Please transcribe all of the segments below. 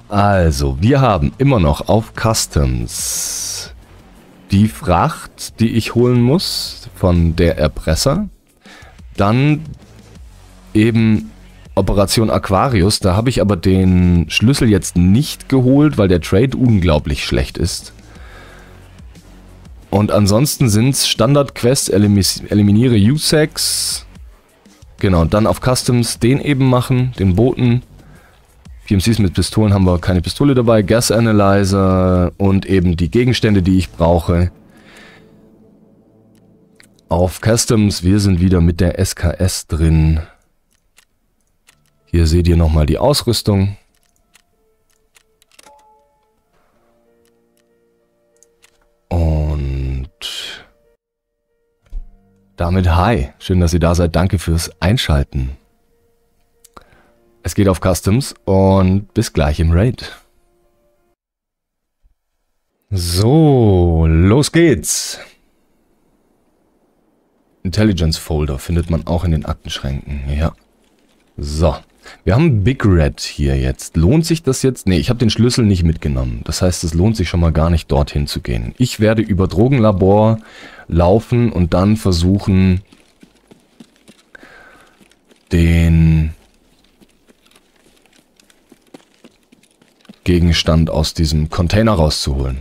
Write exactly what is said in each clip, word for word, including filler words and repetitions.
Also, wir haben immer noch auf Customs die Fracht, die ich holen muss von der Erpresser. Dann eben Operation Aquarius. Da habe ich aber den Schlüssel jetzt nicht geholt, weil der Trade unglaublich schlecht ist. Und ansonsten sind es Standard-Quests, eliminiere U SEX. Genau, dann auf Customs den eben machen, den Boten. P M Cs mit Pistolen haben wir keine Pistole dabei. Gas Analyzer und eben die Gegenstände, die ich brauche. Auf Customs, wir sind wieder mit der S K S drin. Hier seht ihr nochmal die Ausrüstung. Und damit hi. Schön, dass ihr da seid. Danke fürs Einschalten. Es geht auf Customs und bis gleich im Raid. So, los geht's. Intelligence Folder findet man auch in den Aktenschränken. Ja. So, wir haben Big Red hier jetzt. Lohnt sich das jetzt? Ne, ich habe den Schlüssel nicht mitgenommen. Das heißt, es lohnt sich schon mal gar nicht, dorthin zu gehen. Ich werde über Drogenlabor laufen und dann versuchen, den Gegenstand aus diesem Container rauszuholen.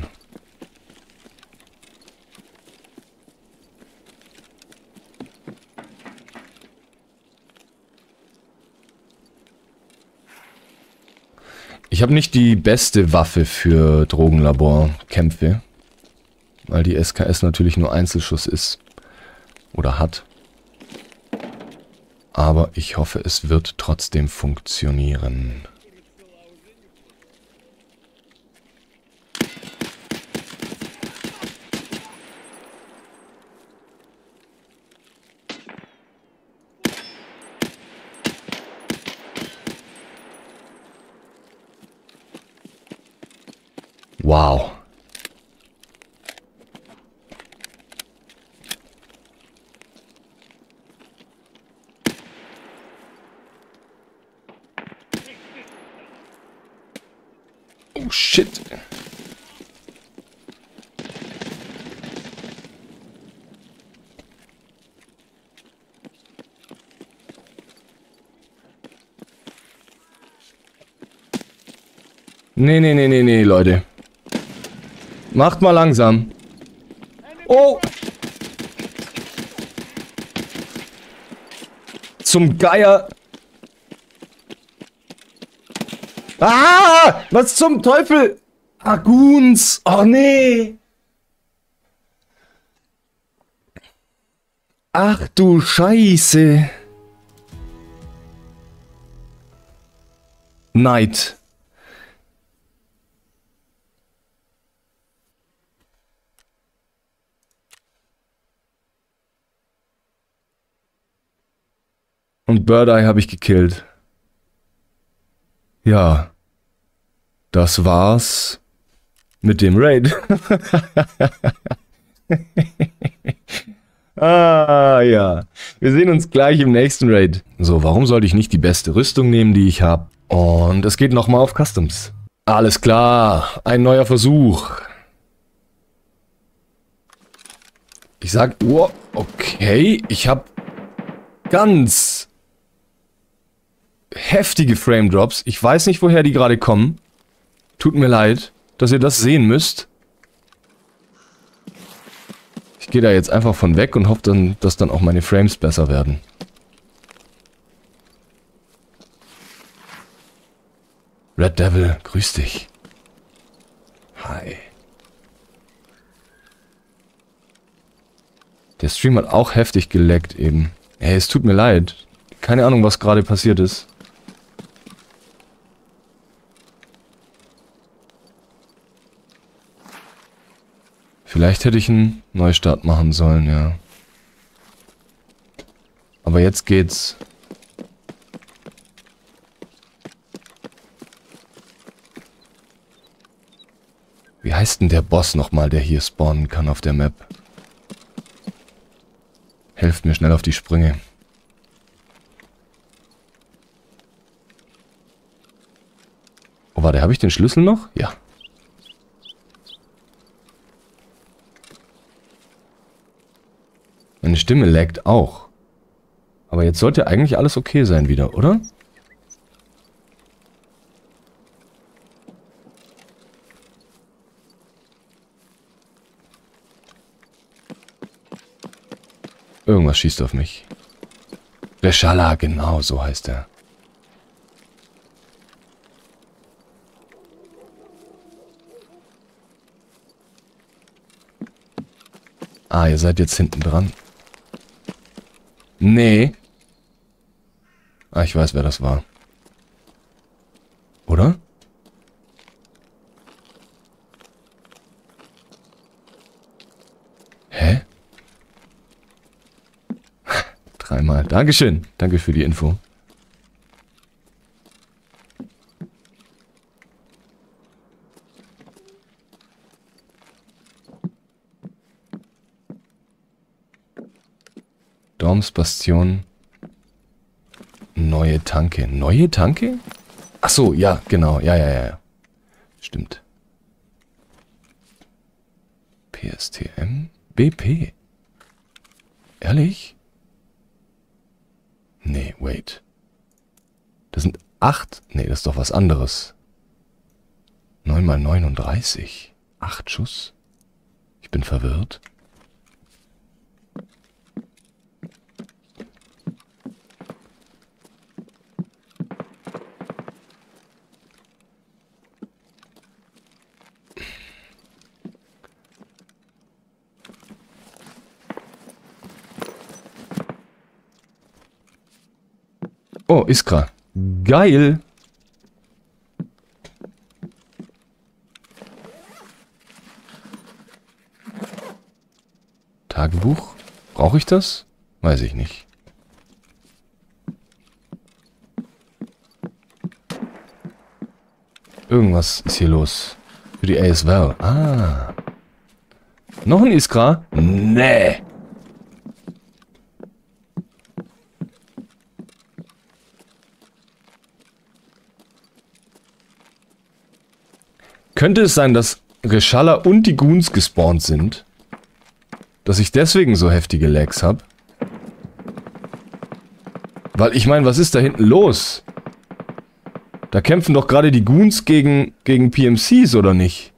Ich habe nicht die beste Waffe für Drogenlaborkämpfe, weil die S K S natürlich nur Einzelschuss ist oder hat. Aber ich hoffe, es wird trotzdem funktionieren. Wow. Oh shit. Nee, nee, nee, nee, nee, Leute. Macht mal langsam. Oh! Zum Geier. Ah! Was zum Teufel? Aguns! Oh nee! Ach du Scheiße! Neid. Und Bird Eye habe ich gekillt. Ja. Das war's mit dem Raid. Ah, ja. Wir sehen uns gleich im nächsten Raid. So, warum sollte ich nicht die beste Rüstung nehmen, die ich habe? Und es geht nochmal auf Customs. Alles klar. Ein neuer Versuch. Ich sag, oh, okay. Ich habe ganz heftige Frame Drops. Ich weiß nicht, woher die gerade kommen. Tut mir leid, dass ihr das sehen müsst. Ich gehe da jetzt einfach von weg und hoffe dann, dass dann auch meine Frames besser werden. Red Devil, grüß dich. Hi. Der Stream hat auch heftig geleckt eben. Ey, es tut mir leid. Keine Ahnung, was gerade passiert ist. Vielleicht hätte ich einen Neustart machen sollen, ja. Aber jetzt geht's. Wie heißt denn der Boss nochmal, der hier spawnen kann auf der Map? Helft mir schnell auf die Sprünge. warte, habe ich den Schlüssel noch? Ja. Meine Stimme laggt auch. Aber jetzt sollte eigentlich alles okay sein wieder, oder? Irgendwas schießt auf mich. Reshala, genau, so heißt er. Ah, ihr seid jetzt hinten dran. Nee. Ah, ich weiß, wer das war. Oder? Hä? Dreimal. Dankeschön. Danke für die Info. Dorms Bastion. Neue Tanke. Neue Tanke? Ach so, ja, genau. Ja, ja, ja. Stimmt. P S T M? B P? Ehrlich? Nee, wait. Das sind acht. Nee, das ist doch was anderes. neun mal neununddreißig. Acht Schuss? Ich bin verwirrt. Oh, Iskra. Geil. Tagebuch? Brauche ich das? Weiß ich nicht. Irgendwas ist hier los. Für die A S L. Ah. Noch ein Iskra? Nee. Könnte es sein, dass Reshala und die Goons gespawnt sind? Dass ich deswegen so heftige Lags habe? Weil ich meine, was ist da hinten los? Da kämpfen doch gerade die Goons gegen, gegen P M Cs, oder nicht?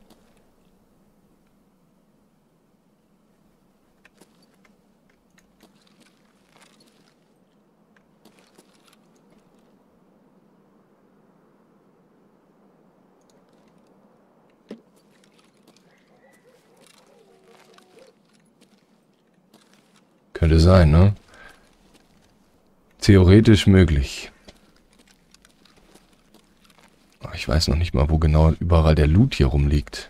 Könnte sein, ne? Theoretisch möglich. Ich weiß noch nicht mal, wo genau überall der Loot hier rumliegt.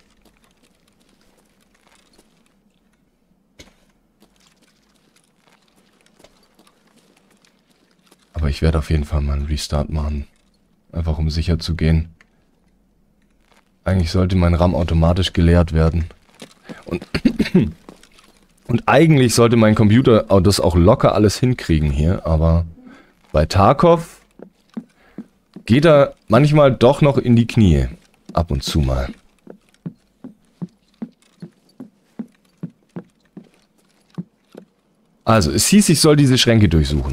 Aber ich werde auf jeden Fall mal einen Restart machen. Einfach um sicher zu gehen. Eigentlich sollte mein RAM automatisch geleert werden. Und... Und eigentlich sollte mein Computer das auch locker alles hinkriegen hier, aber bei Tarkov geht er manchmal doch noch in die Knie. Ab und zu mal. Also, es hieß, ich soll diese Schränke durchsuchen.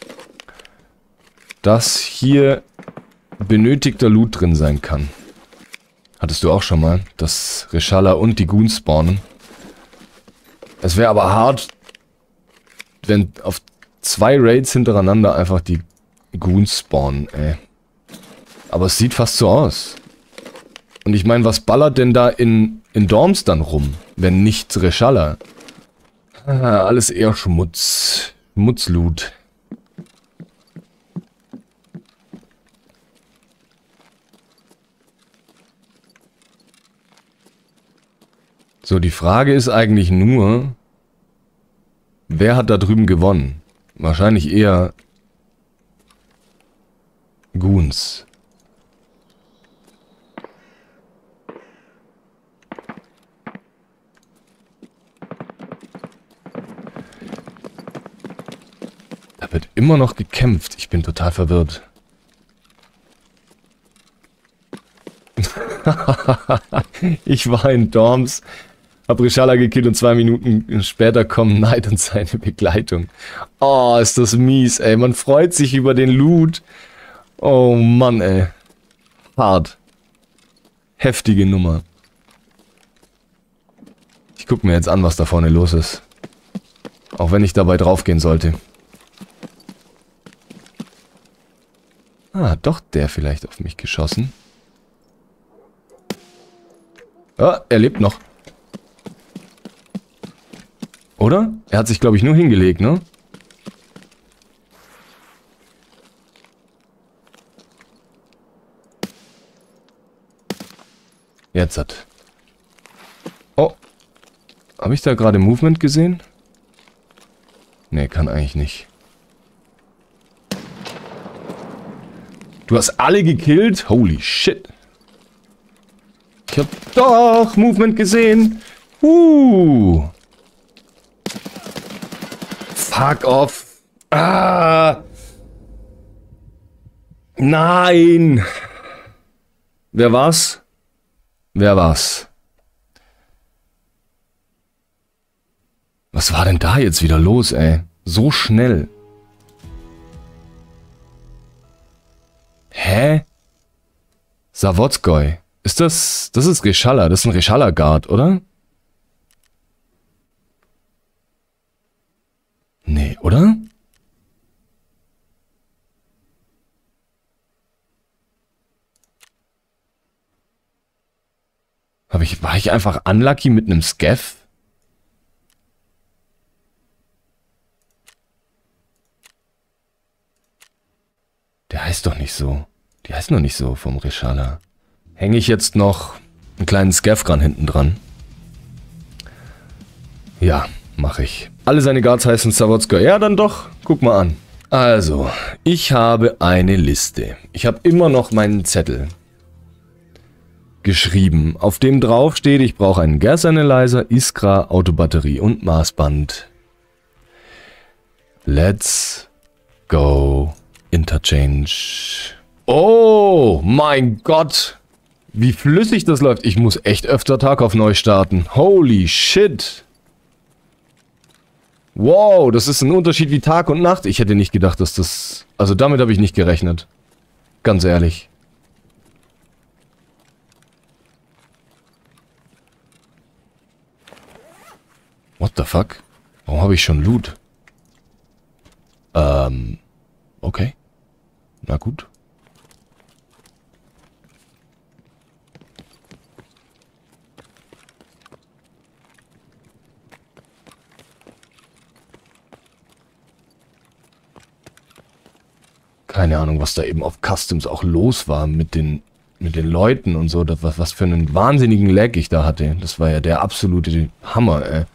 Dass hier benötigter Loot drin sein kann. Hattest du auch schon mal, dass Reshala und die Goons spawnen? Es wäre aber hart, wenn auf zwei Raids hintereinander einfach die Goons spawnen, ey. Aber es sieht fast so aus. Und ich meine, was ballert denn da in, in Dorms dann rum, wenn nicht Reshala? Ah, alles eher Schmutz. Schmutzloot. So, die Frage ist eigentlich nur, wer hat da drüben gewonnen? Wahrscheinlich eher Goons. Da wird immer noch gekämpft. Ich bin total verwirrt. Ich war in Dorms, hab Reshala gekillt und zwei Minuten später kommen Knight und seine Begleitung. Oh, ist das mies, ey. Man freut sich über den Loot. Oh Mann, ey. Hart. Heftige Nummer. Ich guck mir jetzt an, was da vorne los ist. Auch wenn ich dabei draufgehen sollte. Ah, doch der vielleicht auf mich geschossen. Ah, er lebt noch. Oder? Er hat sich, glaube ich, nur hingelegt, ne? Jetzt hat. Oh. Habe ich da gerade Movement gesehen? Nee, kann eigentlich nicht. Du hast alle gekillt? Holy shit. Ich hab doch Movement gesehen. Uh. Fuck off. Ah. Nein. Wer war's? Wer war's? Was war denn da jetzt wieder los, ey? So schnell. Hä? Zawodskoi. Ist das... Das ist Reshala. Das ist ein Reshala-Guard, oder? Nee, oder? Hab ich, war ich einfach unlucky mit einem Scav? Der heißt doch nicht so. Die heißt noch nicht so vom Reshala. Hänge ich jetzt noch einen kleinen Scav-Gran hinten dran? Ja, mache ich. Alle seine Guards heißen Zawodska. Ja, dann doch. Guck mal an. Also, ich habe eine Liste. Ich habe immer noch meinen Zettel geschrieben, auf dem drauf steht, ich brauche einen Gas Analyzer, Iskra, Autobatterie und Maßband. Let's go. Interchange. Oh mein Gott. Wie flüssig das läuft. Ich muss echt öfter Tag auf neu starten. Holy shit. Wow, das ist ein Unterschied wie Tag und Nacht. Ich hätte nicht gedacht, dass das... Also damit habe ich nicht gerechnet. Ganz ehrlich. What the fuck? Warum habe ich schon Loot? Ähm... Okay. Na gut. Keine Ahnung, was da eben auf Customs auch los war mit den mit den Leuten und so. Das, was, was für einen wahnsinnigen Lag ich da hatte. Das war ja der absolute Hammer, ey.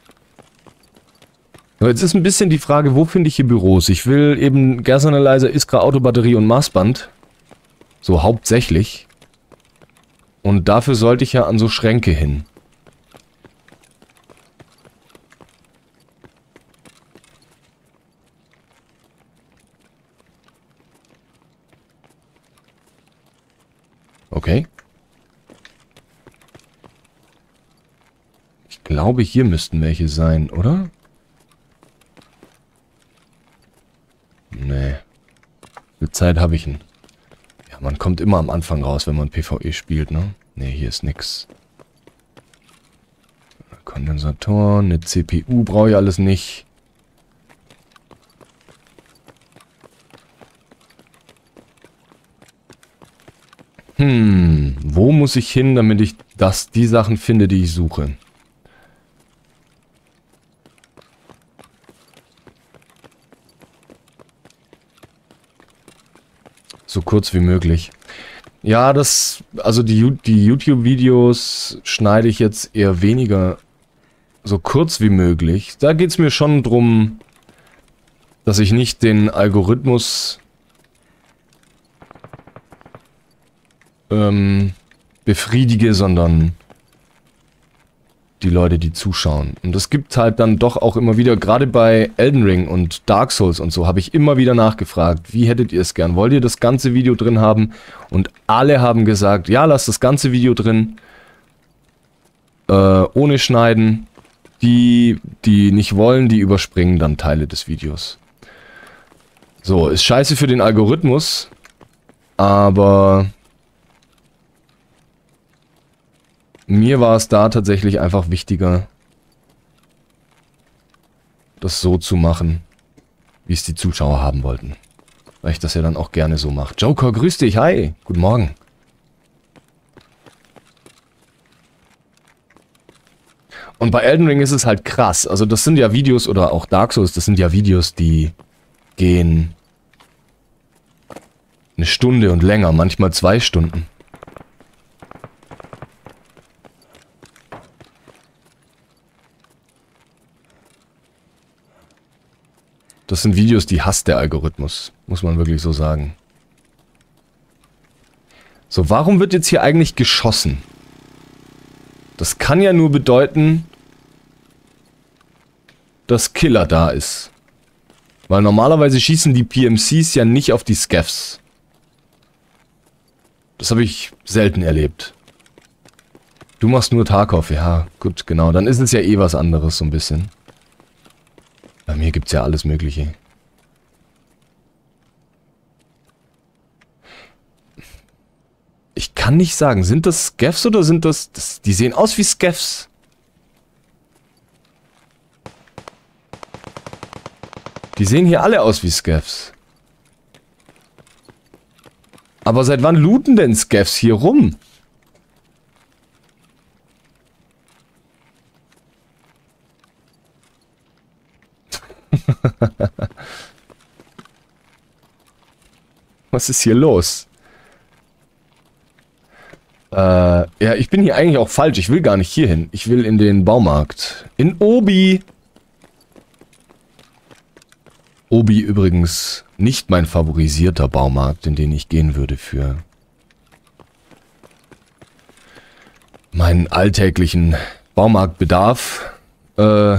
Aber jetzt ist ein bisschen die Frage, wo finde ich hier Büros? Ich will eben Gas Analyzer, Iskra, Autobatterie und Maßband. So hauptsächlich. Und dafür sollte ich ja an so Schränke hin. Okay. Ich glaube, hier müssten welche sein, oder? Nee. Wie viel Zeit habe ich denn? Ja, man kommt immer am Anfang raus, wenn man PvE spielt, ne? Nee, hier ist nix. Kondensatoren, eine C P U brauche ich alles nicht. Hm, wo muss ich hin, damit ich das, die Sachen finde, die ich suche? So kurz wie möglich. Ja, das, also die, die YouTube-Videos schneide ich jetzt eher weniger so kurz wie möglich. Da geht es mir schon drum, dass ich nicht den Algorithmus ähm, befriedige, sondern die Leute, die zuschauen. Und es gibt halt dann doch auch immer wieder, gerade bei Elden Ring und Dark Souls und so, habe ich immer wieder nachgefragt, wie hättet ihr es gern? Wollt ihr das ganze Video drin haben? Und alle haben gesagt, ja, lasst das ganze Video drin, äh, ohne Schneiden. Die, die nicht wollen, die überspringen dann Teile des Videos. So, ist scheiße für den Algorithmus, aber mir war es da tatsächlich einfach wichtiger, das so zu machen, wie es die Zuschauer haben wollten. Weil ich das ja dann auch gerne so mache. Joker, grüß dich, hi, guten Morgen. Und bei Elden Ring ist es halt krass. Also das sind ja Videos, oder auch Dark Souls, das sind ja Videos, die gehen eine Stunde und länger, manchmal zwei Stunden. Das sind Videos, die hasst der Algorithmus, muss man wirklich so sagen. So, warum wird jetzt hier eigentlich geschossen? Das kann ja nur bedeuten, dass Killer da ist. Weil normalerweise schießen die P M Cs ja nicht auf die Scavs. Das habe ich selten erlebt. Du machst nur Tarkov, ja, gut, genau. Dann ist es ja eh was anderes, so ein bisschen. Bei mir gibt's ja alles Mögliche. Ich kann nicht sagen, sind das Scavs oder sind das, das... Die sehen aus wie Scavs. Die sehen hier alle aus wie Scavs. Aber seit wann looten denn Scavs hier rum? Was ist hier los? Äh, ja, ich bin hier eigentlich auch falsch. Ich will gar nicht hier hin. Ich will in den Baumarkt. In Obi. Obi übrigens nicht mein favorisierter Baumarkt, in den ich gehen würde für meinen alltäglichen Baumarktbedarf. Äh,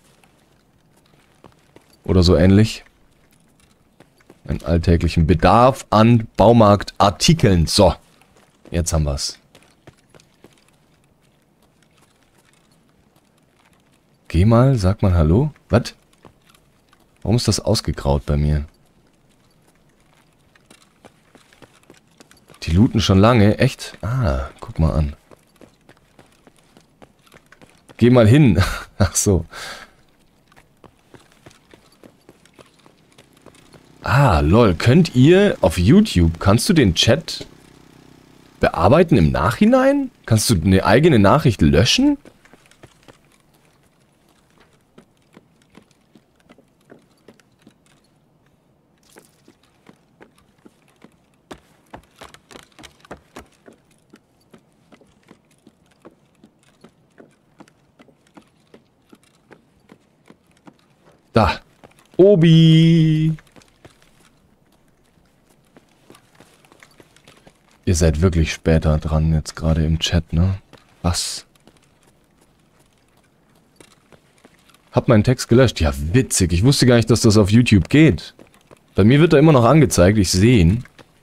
oder so ähnlich. Einen alltäglichen Bedarf an Baumarktartikeln. So, jetzt haben wir's. Geh mal, sag mal Hallo. Was? Warum ist das ausgegraut bei mir? Die looten schon lange, echt? Ah, guck mal an. Geh mal hin. Ach so. Ah, lol. Könnt ihr auf YouTube, kannst du den Chat bearbeiten im Nachhinein? Kannst du eine eigene Nachricht löschen? Da. Obi. Ihr seid wirklich später dran, jetzt gerade im Chat, ne? Was? Hab meinen Text gelöscht. Ja, witzig. Ich wusste gar nicht, dass das auf YouTube geht. Bei mir wird er immer noch angezeigt. Ich sehe ihn.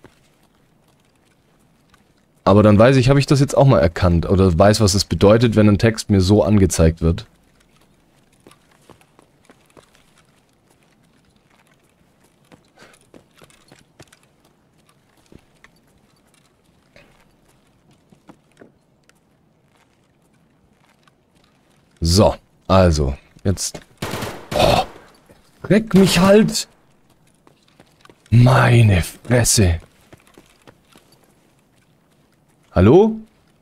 Aber dann weiß ich, habe ich das jetzt auch mal erkannt. Oder weiß, was es bedeutet, wenn ein Text mir so angezeigt wird. So, also, jetzt... Oh, leck mich halt! Meine Fresse! Hallo?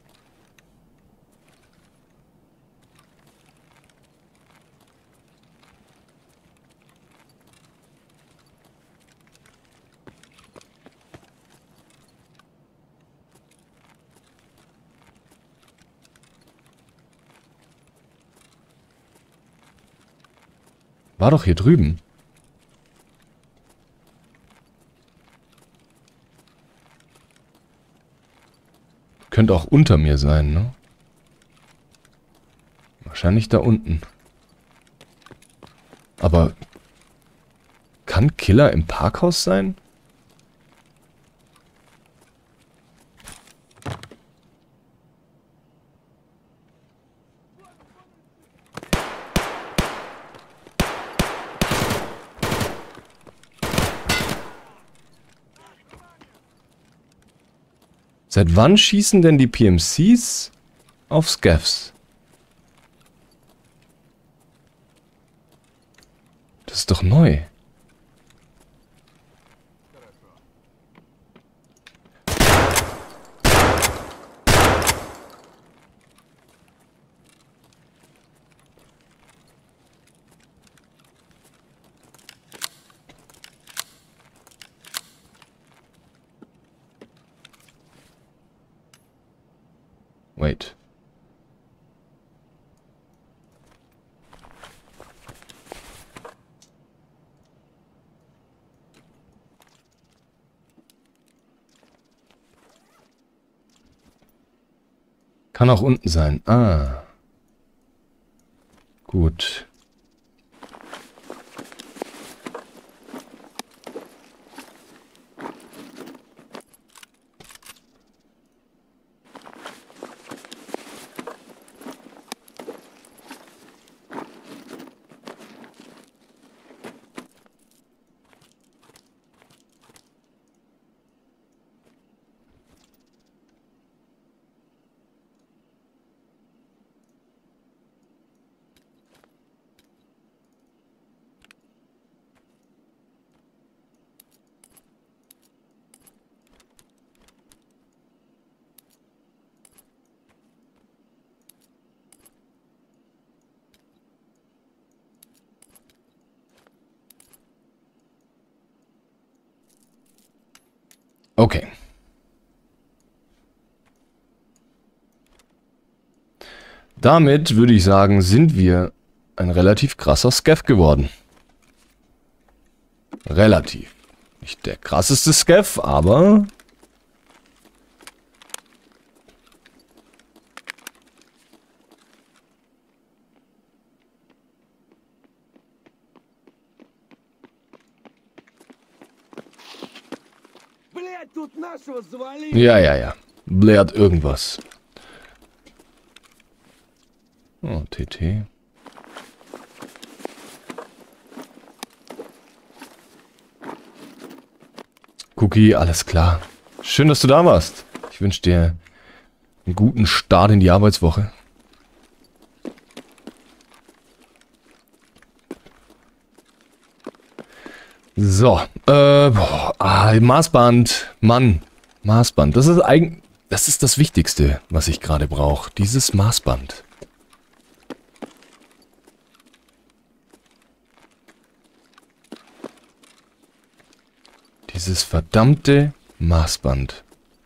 War doch hier drüben. Könnte auch unter mir sein, ne? Wahrscheinlich da unten. Aber kann Killer im Parkhaus sein? Seit wann schießen denn die P M Cs auf Scavs? Das ist doch neu. Wait. Kann auch unten sein. Ah. Gut. Okay. Damit würde ich sagen, sind wir ein relativ krasser Scav geworden. Relativ. Nicht der krasseste Scav, aber... Ja, ja, ja. Blärt irgendwas. Oh, T T. Cookie, alles klar. Schön, dass du da warst. Ich wünsche dir einen guten Start in die Arbeitswoche. So, äh, boah, ah, Maßband, Mann, Maßband. Das ist eigentlich, das ist das Wichtigste, was ich gerade brauche. Dieses Maßband. Dieses verdammte Maßband.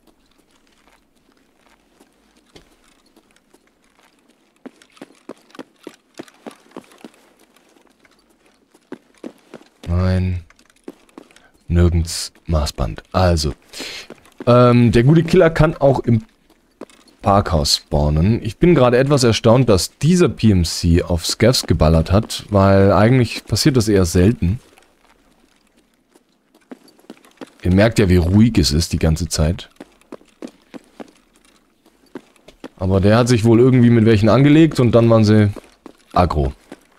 Nein. Nirgends Maßband. Also. Ähm, der gute Killer kann auch im Parkhaus spawnen. Ich bin gerade etwas erstaunt, dass dieser P M C auf Scavs geballert hat, weil eigentlich passiert das eher selten. Ihr merkt ja, wie ruhig es ist die ganze Zeit. Aber der hat sich wohl irgendwie mit welchen angelegt und dann waren sie aggro.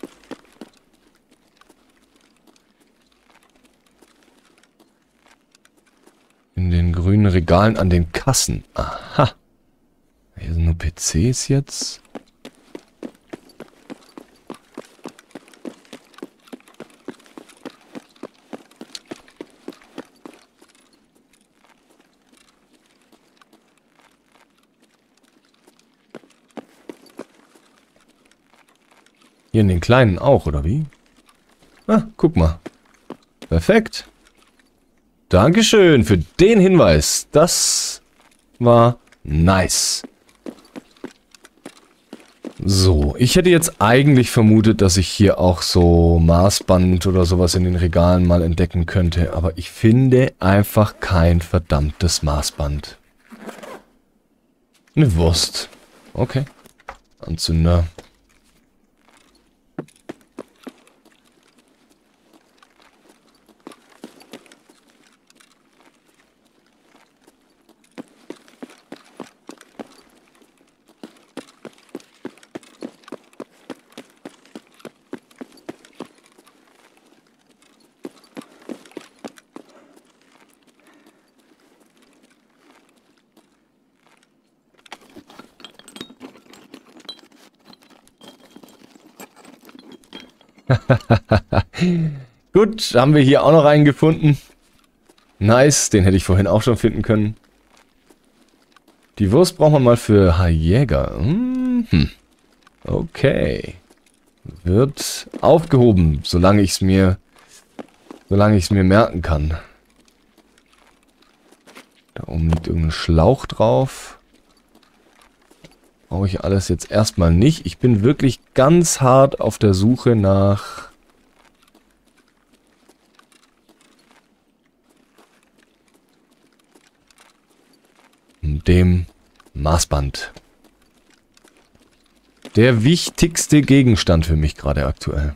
In den grünen Regalen an den Kassen. Aha. Hier sind nur P Cs jetzt. Hier in den kleinen auch, oder wie? Ah, guck mal. Perfekt. Dankeschön für den Hinweis. Das war nice. So, ich hätte jetzt eigentlich vermutet, dass ich hier auch so Maßband oder sowas in den Regalen mal entdecken könnte. Aber ich finde einfach kein verdammtes Maßband. Eine Wurst. Okay. Anzünder. Gut, haben wir hier auch noch einen gefunden. Nice, den hätte ich vorhin auch schon finden können. Die Wurst brauchen wir mal für Jäger. Mhm. Okay. Wird aufgehoben, solange ich es mir, solange ich es mir merken kann. Da oben liegt irgendein Schlauch drauf. Brauche ich alles jetzt erstmal nicht. Ich bin wirklich ganz hart auf der Suche nach dem Maßband. Der wichtigste Gegenstand für mich gerade aktuell.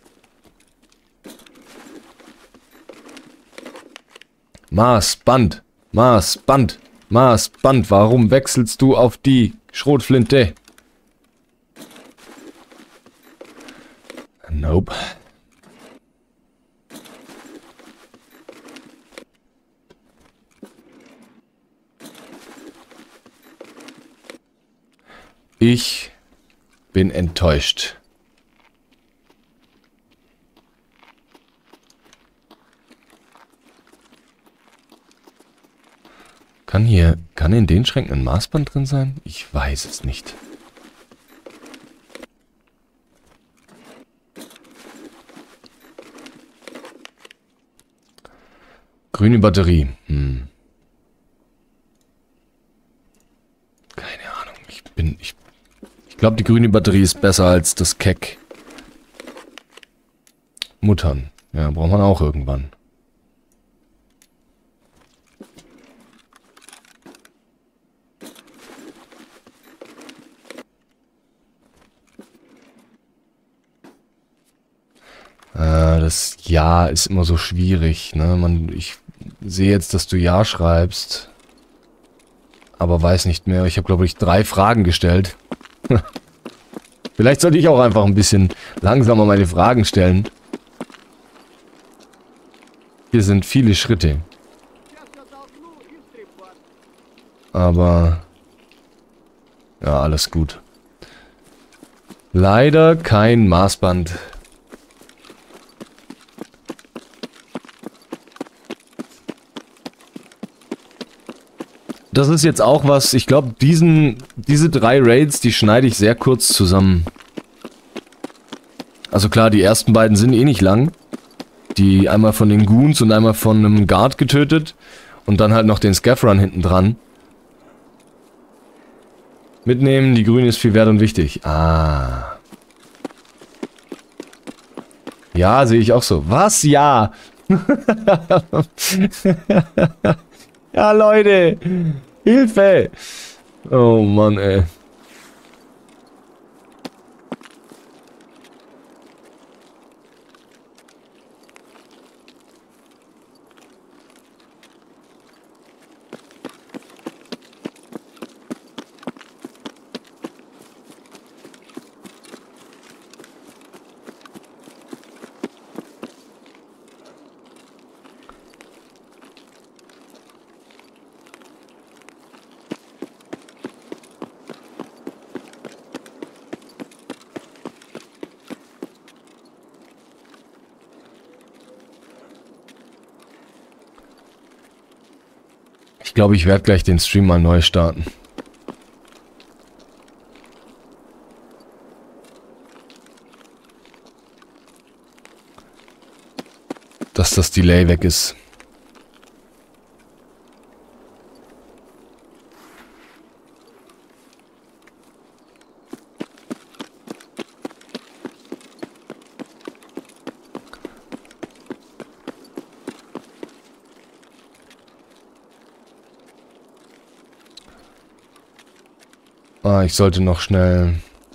Maßband, Maßband, Maßband. Warum wechselst du auf die Schrotflinte? Nope. Ich bin enttäuscht. Kann hier, kann in den Schränken ein Maßband drin sein? Ich weiß es nicht. Grüne Batterie. Hm. Keine Ahnung. Ich bin, ich, ich glaube, die grüne Batterie ist besser als das Keck. Muttern. Ja, braucht man auch irgendwann. Äh, das Ja ist immer so schwierig, ne? Man, ich sehe jetzt, dass du Ja schreibst. Aber weiß nicht mehr. Ich habe, glaube ich, drei Fragen gestellt. Vielleicht sollte ich auch einfach ein bisschen langsamer meine Fragen stellen. Hier sind viele Schritte. Aber... ja, alles gut. Leider kein Maßband. Das ist jetzt auch was, ich glaube, diesen, diese drei Raids, die schneide ich sehr kurz zusammen. Also klar, die ersten beiden sind eh nicht lang. Die einmal von den Goons und einmal von einem Guard getötet. Und dann halt noch den Scaff-Run hinten dran. Mitnehmen, die grüne ist viel wert und wichtig. Ah. Ja, sehe ich auch so. Was? Ja. Ja, Leute. Hilfe. Oh Mann, ey. Ich glaube, ich werde gleich den Stream mal neu starten. Dass das Delay weg ist. Ah, ich sollte noch schnell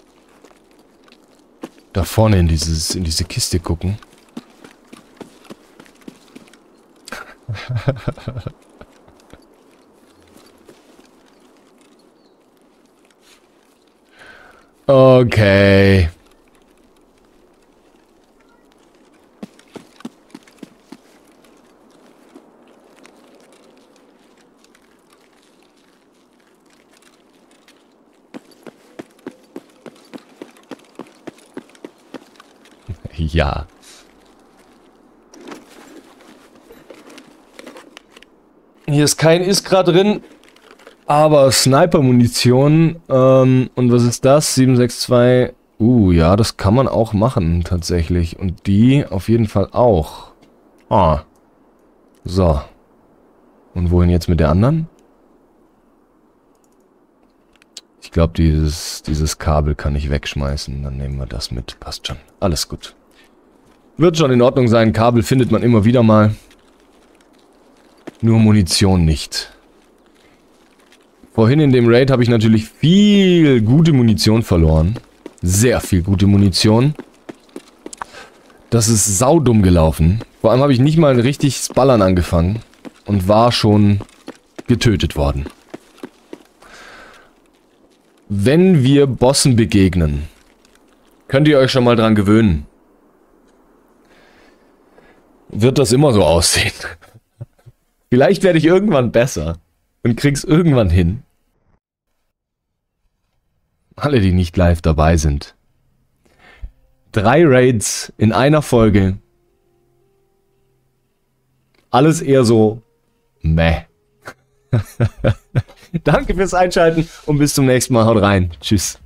da vorne in dieses, in diese Kiste gucken. Okay. Ja. Hier ist kein Iskra drin, aber Sniper-Munition. Ähm, und was ist das? sieben sechs zwei. Uh, ja, das kann man auch machen, tatsächlich. Und die auf jeden Fall auch. Ah. So. Und wohin jetzt mit der anderen? Ich glaube, dieses, dieses Kabel kann ich wegschmeißen. Dann nehmen wir das mit. Passt schon. Alles gut. Wird schon in Ordnung sein. Kabel findet man immer wieder mal. Nur Munition nicht. Vorhin in dem Raid habe ich natürlich viel gute Munition verloren. Sehr viel gute Munition. Das ist saudumm gelaufen. Vor allem habe ich nicht mal richtig das Ballern angefangen. Und war schon getötet worden. Wenn wir Bossen begegnen, könnt ihr euch schon mal dran gewöhnen. Wird das immer so aussehen. Vielleicht werde ich irgendwann besser und krieg's irgendwann hin. Alle, die nicht live dabei sind. Drei Raids in einer Folge. Alles eher so meh. Danke fürs Einschalten und bis zum nächsten Mal. Haut rein. Tschüss.